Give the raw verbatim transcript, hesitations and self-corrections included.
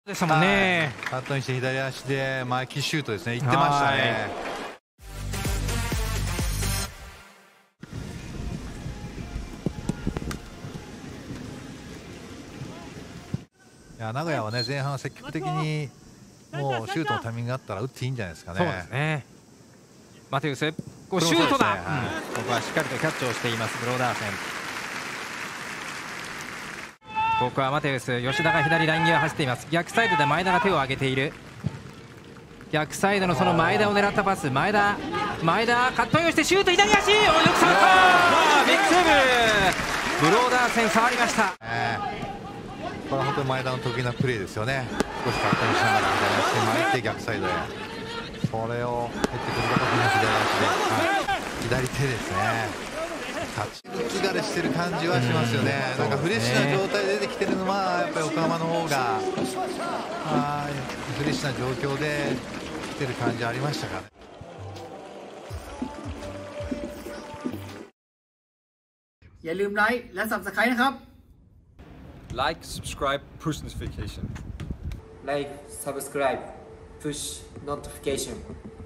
でしたもんね。 カットにして左足で前キシュートですね、行ってましたね。いや名古屋はね前半積極的にもうシュートのタイミングがあったら打っていいんじゃないですかね。 そうですね。マテウス、こうシュートだ。 ね、うん、ここはしっかりとキャッチをしていますブローダーセン。ここはマテウス、吉田が左ライン際走っています。逆サイドで前田が手を挙げている。逆サイドのその前田を狙ったパス、前田前田カットインをしてシュート、左足、およく触った、ビッグセーブ。ブローダーセン触りました、 えー、これは本当に前田の得意なプレーですよね。少しカットインしながら左足で巻いて逆サイドへ、それを入ってくることに左足で、はい、左手ですね。立ち抜き慣れしてる感じはしますよね。なんかフレッシュな状態で出てきてるのはやっぱり岡山の方があフレッシュな状況で来てる感じありましたからね。 อย่าลืมไลค์และ ซับสไครบ์ นะครับ Like, subscribe, push notification. Like, subscribe, push notification.